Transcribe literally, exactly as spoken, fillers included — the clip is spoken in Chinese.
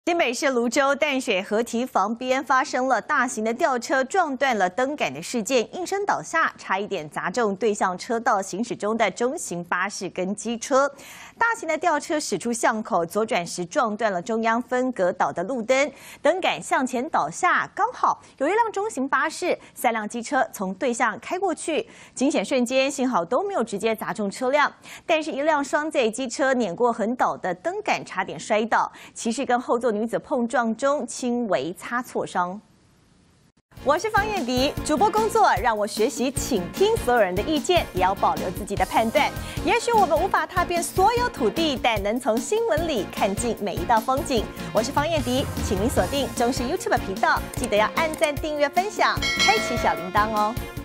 新北市芦洲淡水河堤防边发生了大型的吊车撞断了灯杆的事件，应声倒下，差一点砸中对向车道行驶中的中型巴士跟机车。大型的吊车驶出巷口，左转时撞断了中央分隔岛的路灯，灯杆向前倒下，刚好有一辆中型巴士、三辆机车从对向开过去，惊险瞬间幸好都没有直接砸中车辆，但是一辆双载机车碾过横倒的灯杆，差点摔倒，骑士跟后座女子碰撞中轻微擦挫伤。我是方燕迪，主播工作让我学习倾听所有人的意见，也要保留自己的判断。也许我们无法踏遍所有土地，但能从新闻里看尽每一道风景。我是方燕迪，请您锁定中视 YouTube 频道，记得要按赞、订阅、分享，开启小铃铛哦。